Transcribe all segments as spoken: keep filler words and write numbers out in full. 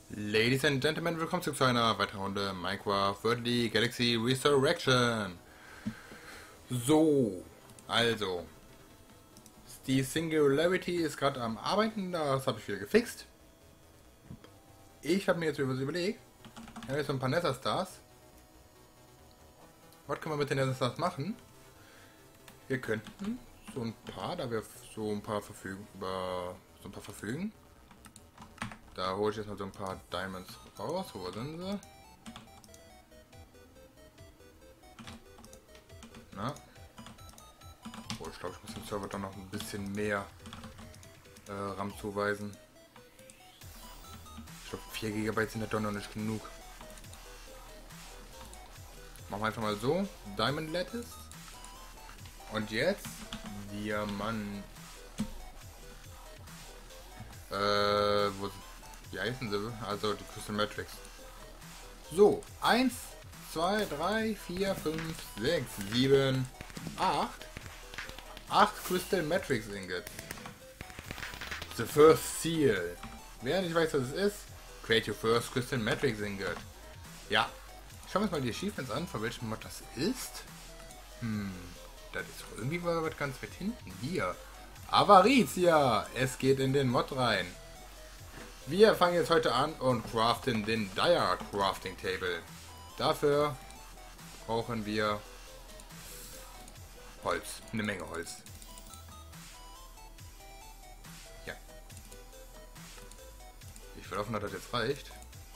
Ladies and Gentlemen, willkommen zu einer weiteren Runde Minecraft Worldly Galaxy Resurrection. So, also, die Singularity ist gerade am Arbeiten, das habe ich wieder gefixt. Ich habe mir jetzt was überlegt, ich habe jetzt so ein paar Nether Stars. Was können wir mit den Nether Stars machen? Wir könnten so ein paar, da wir so ein paar verfügen, über so ein paar verfügen. Da hole ich jetzt mal so ein paar Diamonds raus. Wo sind sie? Na? Oh, ich glaube, ich muss dem Server dann noch ein bisschen mehr äh, RAM zuweisen. Ich glaube, vier Gigabyte sind ja doch noch nicht genug. Machen wir einfach mal so. Diamond Lattice. Und jetzt Diamant. Äh, wo sind Wie heißen sie? Also die Crystal Matrix. So, eins, zwei, drei, vier, fünf, sechs, sieben, acht. acht Crystal Matrix Ingots. The first seal. Wer nicht weiß, was es ist, create your first Crystal Matrix Ingot. Ja. Schauen wir uns mal die Achievements an, von welchem Mod das ist. Hm, das ist doch irgendwie was ganz weit hinten. Hier. Avaritia. Es geht in den Mod rein. Wir fangen jetzt heute an und craften den Dire Crafting Table. Dafür brauchen wir Holz, eine Menge Holz. Ja. Ich will hoffen, dass das jetzt reicht.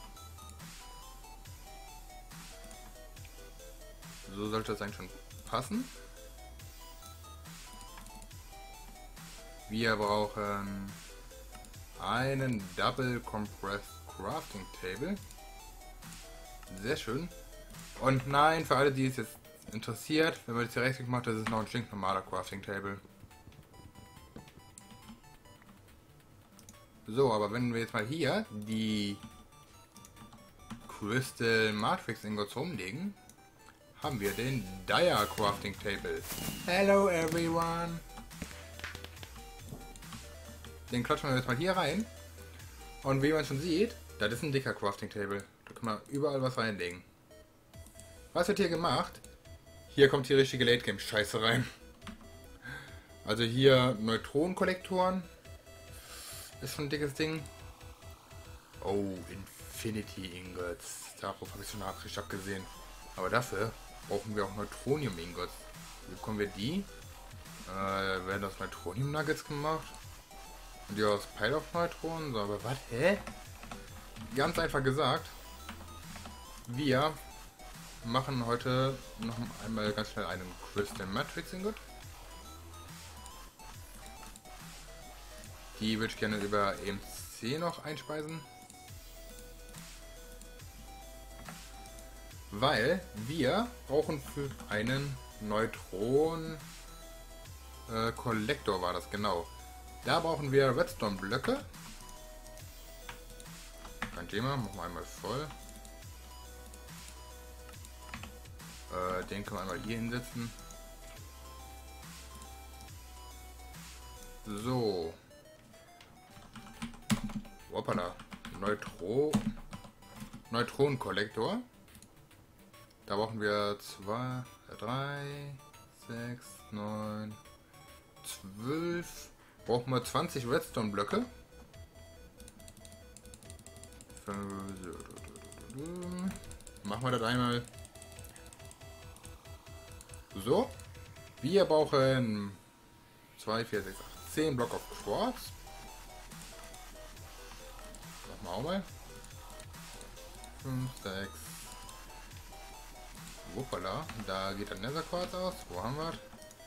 So sollte das eigentlich schon passen. Wir brauchen einen Double Compressed Crafting Table. Sehr schön. Und nein, für alle, die es jetzt interessiert, wenn man das hier rechts gemacht, das ist noch ein stinknormaler Crafting Table. So, aber wenn wir jetzt mal hier die Crystal Matrix Ingots rumlegen, haben wir den Dire Crafting Table. Hello everyone! Den klatschen wir jetzt mal hier rein. Und wie man schon sieht, das ist ein dicker Crafting Table. Da kann man überall was reinlegen. Was wird hier gemacht? Hier kommt die richtige Late Game Scheiße rein. Also hier Neutronenkollektoren. Ist schon ein dickes Ding. Oh, Infinity Ingots. Darauf habe ich schon Nachricht abgesehen. Aber dafür brauchen wir auch Neutronium Ingots. Wie bekommen wir die? Äh, werden aus Neutronium Nuggets gemacht. Und die aus Pile of Neutronen. So, aber was? Hä? Ganz einfach gesagt. Wir machen heute noch einmal ganz schnell einen Crystal Matrix Ingot. Die würde ich gerne über E M C noch einspeisen. Weil wir brauchen für einen Neutron äh, Kollektor war das genau. Da brauchen wir Redstone-Blöcke. Kein Thema, machen wir einmal voll. Äh, den können wir einmal hier hinsetzen. So. Hoppala. Neutro Neutronenkollektor. Da brauchen wir zwei, drei, sechs, neun, zwölf. Brauchen wir zwanzig Redstone-Blöcke. Machen wir das einmal. So. Wir brauchen zwei, vier, sechs, acht, zehn Block of Quartz. Machen wir auch mal. fünf, sechs. Wuppala. Da geht der Nether Quartz aus. Wo haben wir?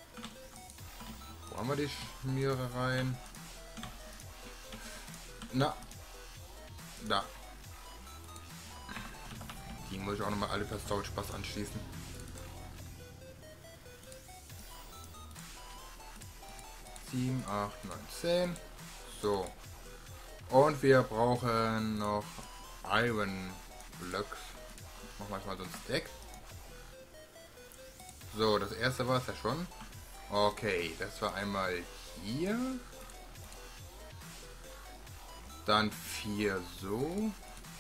Wo haben wir die Schmiere rein? Na. Da. Die muss ich auch nochmal alle per Storage Spaß anschließen. sieben, acht, neun, zehn. So. Und wir brauchen noch Iron Blocks. Machen wir mal so ein Stack. So, das erste war es ja schon. Okay, das war einmal hier. Dann vier so.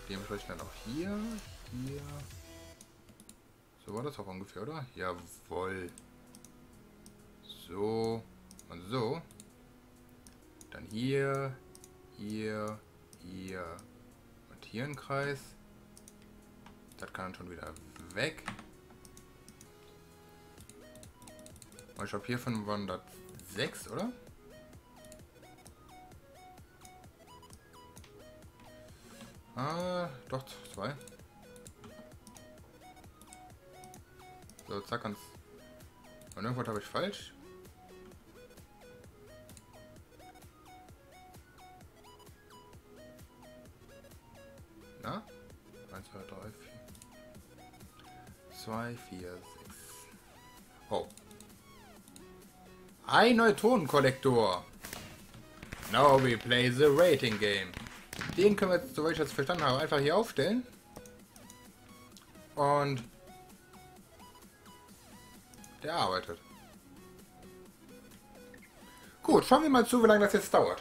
Dementsprechend dann auch hier, hier. So war das auch ungefähr, oder? Jawohl. So und so. Dann hier, hier, hier und hier ein Kreis. Das kann dann schon wieder weg. Und ich glaube hiervon waren das sechs, oder? Ah, doch, zwei. So, zack, ganz. Und irgendwas habe ich falsch. Na? eins, zwei, drei, vier. zwei, vier, sechs. Oh. Ein Neutronenkollektor. Now we play the rating game. Den können wir jetzt, soweit ich das verstanden habe, einfach hier aufstellen. Und der arbeitet. Gut, schauen wir mal zu, wie lange das jetzt dauert.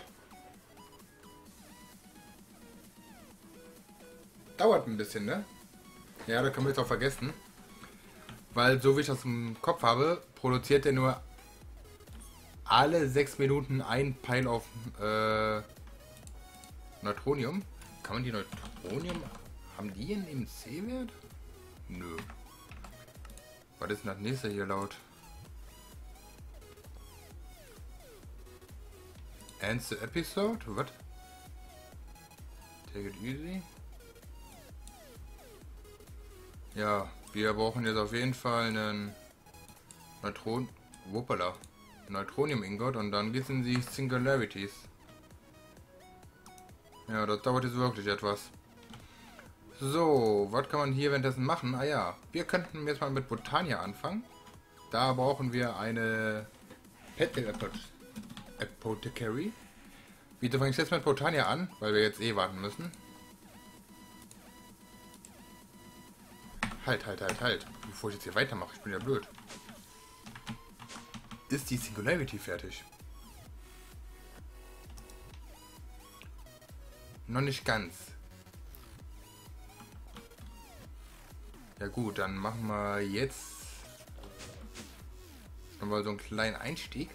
Dauert ein bisschen, ne? Ja, da können wir jetzt auch vergessen. Weil, so wie ich das im Kopf habe, produziert er nur alle sechs Minuten ein Pile auf äh, Neutronium. Kann man die Neutronium... Haben die einen M C-Wert? Nö. Was ist denn das nächste hier laut? End the episode? Was? Take it easy. Ja, wir brauchen jetzt auf jeden Fall einen Neutron... Wuppala. Neutronium-Ingot und dann geht's in die Singularities. Ja, das dauert jetzt wirklich etwas. So, was kann man hier währenddessen machen? Ah ja, wir könnten jetzt mal mit Botania anfangen. Da brauchen wir eine Petal Apothecary. Wieso fange ich jetzt mit Botania an? Weil wir jetzt eh warten müssen. Halt, halt, halt, halt. Bevor ich jetzt hier weitermache, ich bin ja blöd. Ist die Singularity fertig? Noch nicht ganz. Ja gut, dann machen wir jetzt nochmal so einen kleinen Einstieg.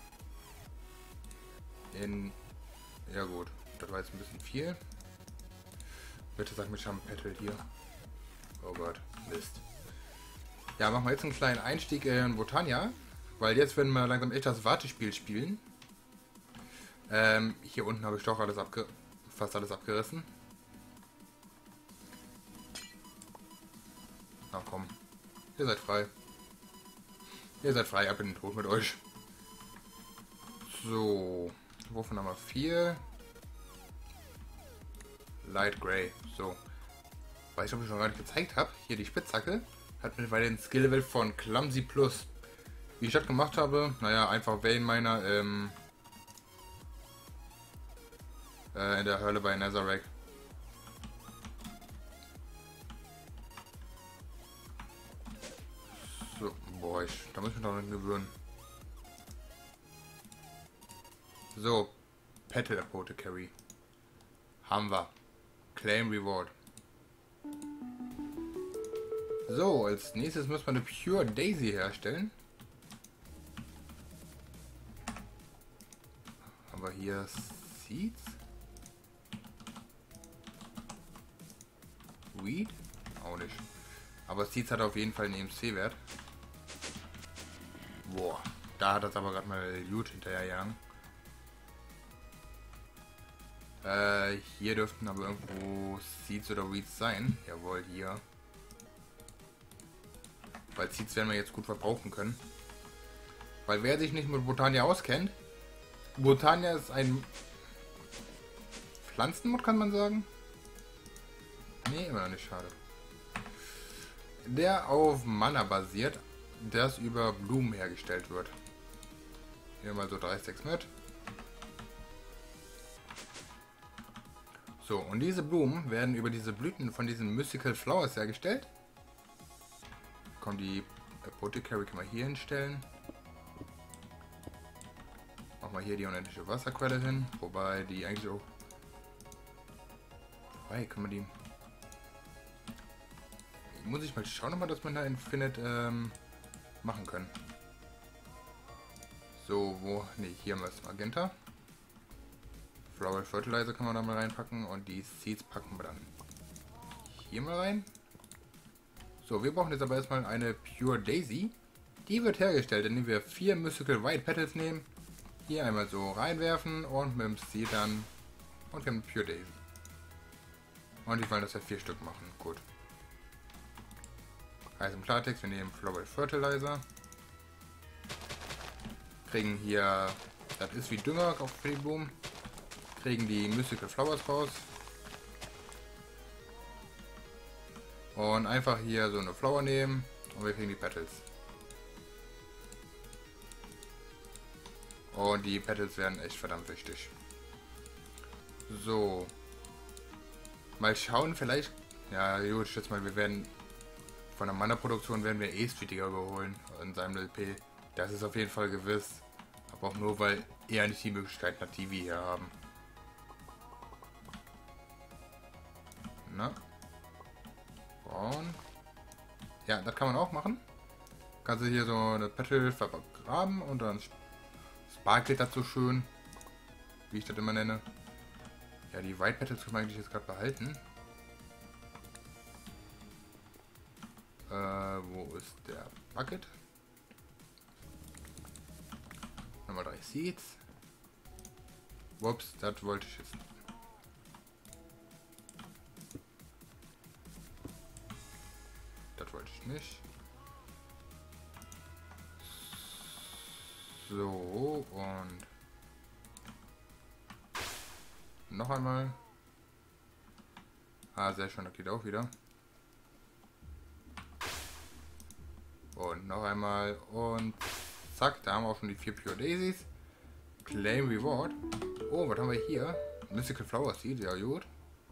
In... Ja gut, das war jetzt ein bisschen viel. Bitte sag mir schon Petal hier. Oh Gott, Mist. Ja, machen wir jetzt einen kleinen Einstieg in Botania. Weil jetzt werden wir langsam echt das Wartespiel spielen. Ähm, hier unten habe ich doch alles abge fast alles abgerissen. Na komm. Ihr seid frei. Ihr seid frei, ab in den Tod mit euch. So. Wurf Nummer vier. Light Grey. So. Weil ich glaube, ich noch gar nicht gezeigt habe. Hier die Spitzhacke. Hat mittlerweile den Skill-Level von Clumsy Plus. Wie ich das gemacht habe, naja, einfach Wayne meiner ähm, äh, in der Hölle bei Netherrack. So, boah, ich, da muss ich mich noch nicht gewöhnen. So, Petal Apothecary. Haben wir. Claim Reward. So, als nächstes muss man eine Pure Daisy herstellen. Haben wir hier Seeds? Weed? Auch nicht. Aber Seeds hat auf jeden Fall einen E M C-Wert. Boah, da hat das aber gerade mal Loot hinterherjagen. Äh, hier dürften aber irgendwo Seeds oder Weeds sein. Jawohl, hier. Weil Seeds werden wir jetzt gut verbrauchen können. Weil wer sich nicht mit Botania auskennt, Botania ist ein Pflanzenmod, kann man sagen. Nee, immer noch nicht, schade. Der auf Mana basiert, das über Blumen hergestellt wird. Hier mal so dreißig mit. So, und diese Blumen werden über diese Blüten von diesen Mystical Flowers hergestellt. Kommt die Apothecary, kann man hier hinstellen. Machen wir hier die unendliche Wasserquelle hin, wobei die eigentlich auch... Wobei, können wir die... muss ich mal schauen, nochmal, dass man da Infinite ähm, machen können. So, wo? Ne, hier haben wir das Magenta. Floral Fertilizer kann man da mal reinpacken und die Seeds packen wir dann hier mal rein. So, wir brauchen jetzt aber erstmal eine Pure Daisy. Die wird hergestellt, indem wir vier Mystical White Petals nehmen, hier einmal so reinwerfen und mit dem Seed dann und wir haben Pure Daisy. Und die wollen das ja vier Stück machen. Gut. Heißt im Klartext, wir nehmen Floral Fertilizer. Kriegen hier, das ist wie Dünger auf für die Blumen. Kriegen die Mystical Flowers raus. Und einfach hier so eine Flower nehmen und wir kriegen die Petals. Und die Petals werden echt verdammt wichtig. So. Mal schauen, vielleicht. Ja, gut, ich schätze mal, wir werden von der Mana-Produktion werden wir eh Streetiger überholen in seinem L P. Das ist auf jeden Fall gewiss. Aber auch nur, weil er nicht die Möglichkeit hat, die wir hier haben. Na? Braun. Ja, das kann man auch machen. Kannst du hier so eine Petal vergraben und dann sparkelt das so schön. Wie ich das immer nenne. Ja, die White Petals können wir eigentlich jetzt gerade behalten. Äh, wo ist der Bucket? Nummer drei Seeds. Ups, das wollte ich jetzt. Das wollte ich nicht. So, und noch einmal. Ah, sehr schön, das geht auch wieder. Und noch einmal und zack, da haben wir auch schon die vier Pure Daisies. Claim Reward. Oh, was haben wir hier? Mystical Flower Seed, ja gut.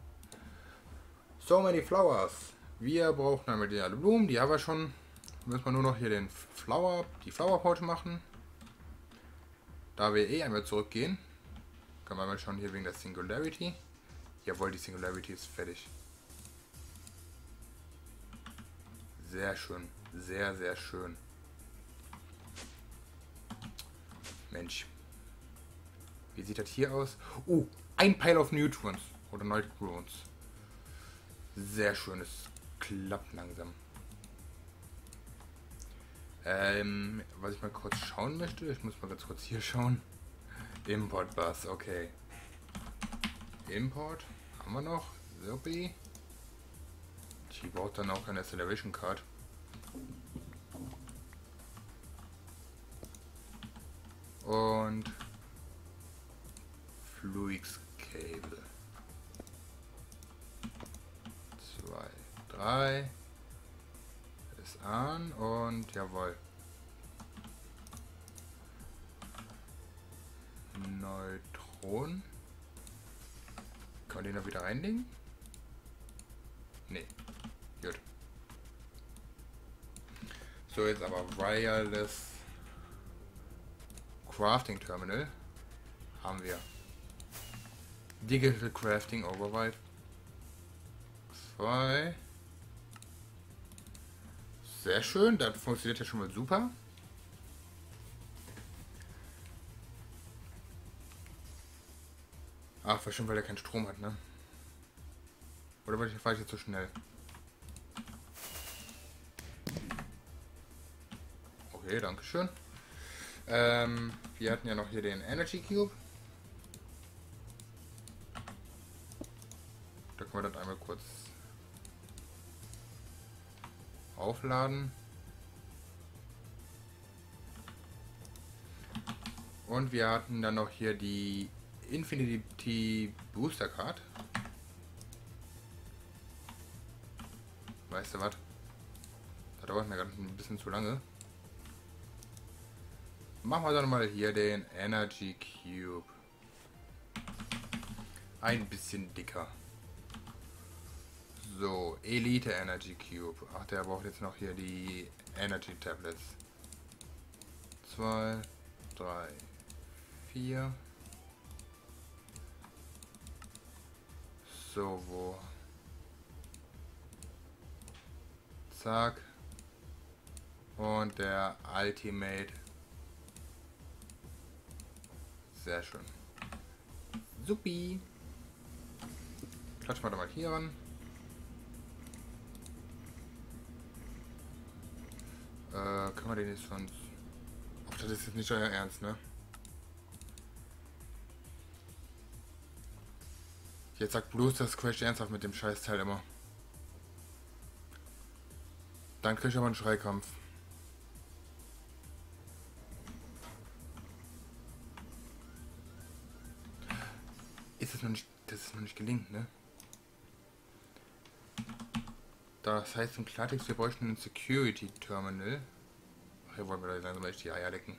So many Flowers. Wir brauchen einmal die alle Blumen, die haben wir schon. Müssen wir nur noch hier den Flower, die Flower Pot machen. Da wir eh einmal zurückgehen, können wir mal schauen hier wegen der Singularity. Jawohl, die Singularity ist fertig. Sehr schön. Sehr, sehr schön. Mensch. Wie sieht das hier aus? Oh, ein Pile of Neutrons. Oder Neutrons. Sehr schön. Es klappt langsam. Ähm, was ich mal kurz schauen möchte. Ich muss mal ganz kurz hier schauen. Import Bus, okay. Import. Haben wir noch. Sopi. Die braucht dann auch eine Acceleration Card. Und Fluix Cable. zwei, drei. Ist an und jawohl. Neutron. Kann man den noch wieder reinlegen? Nee. Gut. So, jetzt aber Wireless Crafting Terminal haben wir. Digital Crafting Override. zwei. Sehr schön, das funktioniert ja schon mal super. Ach, bestimmt, weil er keinen Strom hat, ne? Oder weil ich fahre ich jetzt so schnell? Okay, danke schön. Ähm, wir hatten ja noch hier den Energy Cube. Da können wir das einmal kurz aufladen. Und wir hatten dann noch hier die Infinity Booster Card. Weißt du was? Das dauert mir gerade ein bisschen zu lange. Machen wir dann mal hier den Energy Cube. Ein bisschen dicker. So, Elite Energy Cube. Ach, der braucht jetzt noch hier die Energy Tablets. zwei, drei, vier. So, wo? Zack. Und der Ultimate. Sehr schön. Supi. Klatschen wir da mal hier ran. Äh, können wir den jetzt sonst... Ach, das ist jetzt nicht euer Ernst, ne? Jetzt sagt bloß, das crasht ernsthaft mit dem Scheißteil immer. Dann krieg ich aber einen Schreikampf. Ist es noch nicht... Das ist noch nicht gelingt, ne? Das heißt im Klartext, wir bräuchten ein Security Terminal. Ach, hier wollen wir da langsam echt die Eier lecken.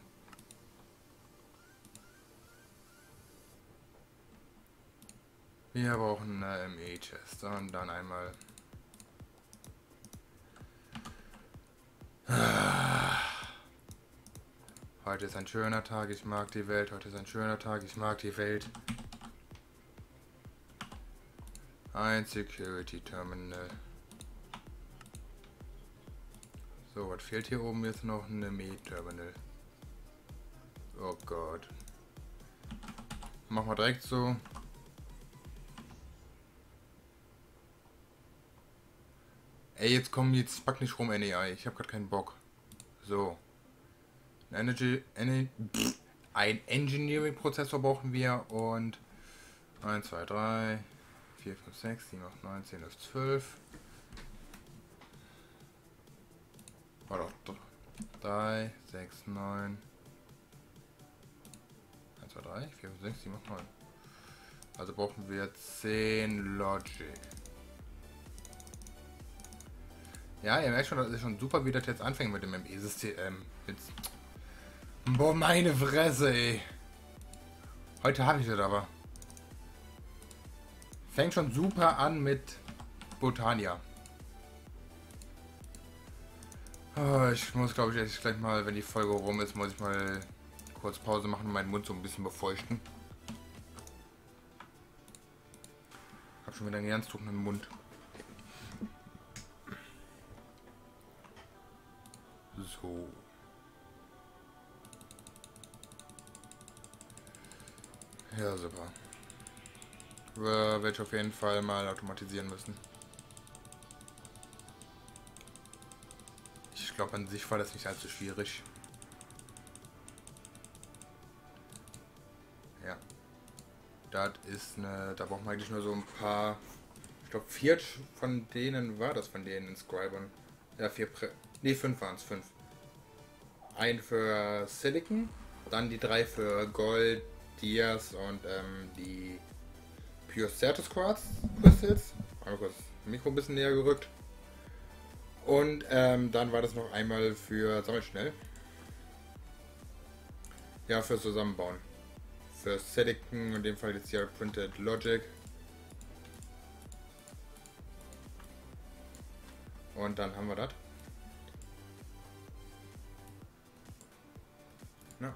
Wir brauchen eine M E-Chest und dann einmal... Heute ist ein schöner Tag, ich mag die Welt. Heute ist ein schöner Tag, ich mag die Welt. Ein Security Terminal. So, was fehlt hier oben jetzt noch? Ein M E-Terminal. Oh Gott. Machen wir direkt so. Ey, jetzt komm, jetzt pack nicht rum, N A I. Ich hab grad keinen Bock. So. Ein, Energy, Energy, pff, ein Engineering-Prozessor brauchen wir und eins, zwei, drei, vier, fünf, sechs, sieben, acht, neun, zehn, elf, zwölf. Warte, drei, sechs, neun. eins, zwei, drei, vier, fünf, sechs, sieben, acht, neun. Also brauchen wir zehn Logic. Ja, ihr merkt schon, das ist schon super, wie das jetzt anfängt mit dem M E-System. Ähm, jetzt. Boah, meine Fresse, ey. Heute habe ich das aber. Fängt schon super an mit Botania. Oh, ich muss, glaube ich, jetzt gleich mal, wenn die Folge rum ist, muss ich mal kurz Pause machen und meinen Mund so ein bisschen befeuchten. Hab schon wieder einen ganz trockenen Mund. So. Ja, super. Werde ich auf jeden Fall mal automatisieren müssen. Ich glaube, an sich war das nicht allzu schwierig. Ja. Das ist eine... Da braucht man eigentlich nur so ein paar... Ich glaube, vier von denen war das von denen Inscribern. Ja, vier... Prä ne, fünf waren es. Fünf. Ein für Silicon, dann die drei für Gold, Dias und ähm, die Pure Certus Quartz Crystals. Einmal kurz das Mikro ein bisschen näher gerückt. Und ähm, dann war das noch einmal für, sammelt schnell. Ja, fürs Zusammenbauen. Für Silicon, in dem Fall jetzt hier Printed Logic. Und dann haben wir das. Ja.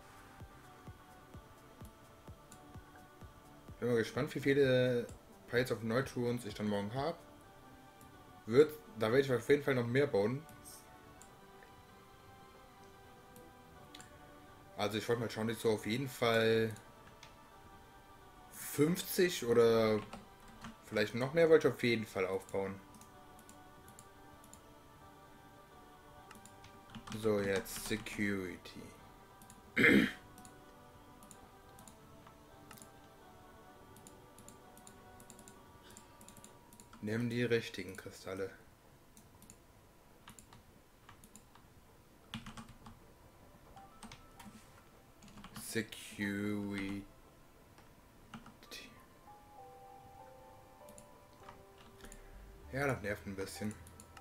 Bin mal gespannt, wie viele Piles of Neutrons ich dann morgen habe. Wird, da werde ich auf jeden Fall noch mehr bauen. Also ich wollte mal schauen, dass ich so auf jeden Fall fünfzig oder vielleicht noch mehr wollte ich auf jeden Fall aufbauen. So, jetzt Security. Nimm die richtigen Kristalle. Security. Ja, das nervt ein bisschen.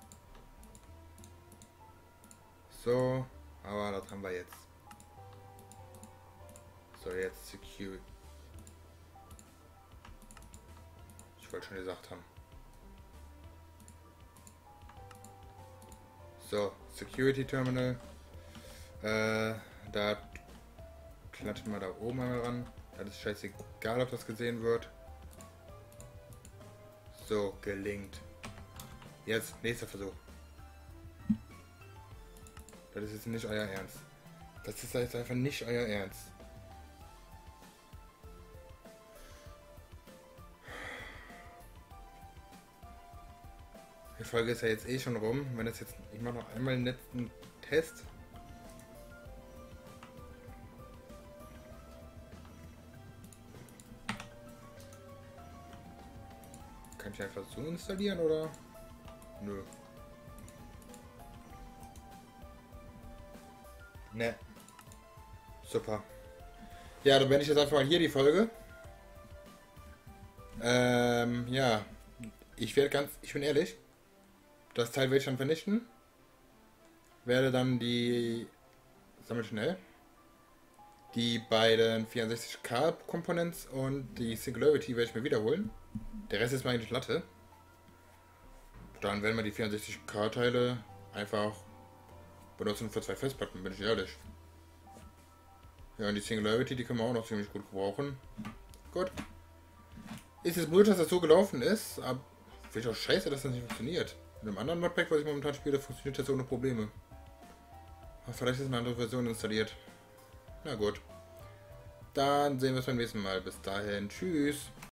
So, aber das haben wir jetzt. So, jetzt Security. Ich wollte schon gesagt haben. So, Security Terminal. Äh, da klatschen wir da oben einmal ran. Das ist scheißegal, ob das gesehen wird. So, gelingt. Jetzt, nächster Versuch. Das ist jetzt nicht euer Ernst. Das ist jetzt einfach nicht euer Ernst. Die Folge ist ja jetzt eh schon rum. Wenn das jetzt, ich mache noch einmal einen letzten Test. Kann ich einfach so installieren oder? Nö. Ne. Super. Ja, dann beende ich jetzt einfach mal hier die Folge. Ähm, ja. Ich werde ganz, ich bin ehrlich, das Teil werde ich dann vernichten. Werde dann die, sammel schnell, die beiden vierundsechzig K Components und die Singularity werde ich mir wiederholen. Der Rest ist mir eigentlich Latte. Dann werden wir die vierundsechzig K Teile einfach benutzen für zwei Festplatten, bin ich ehrlich. Ja, und die Singularity, die können wir auch noch ziemlich gut gebrauchen. Gut. Ist es blöd, dass das so gelaufen ist, aber finde ich auch scheiße, dass das nicht funktioniert. Mit einem anderen Modpack, was ich momentan spiele, funktioniert das ohne Probleme. Aber vielleicht ist eine andere Version installiert. Na gut. Dann sehen wir uns beim nächsten Mal. Bis dahin. Tschüss.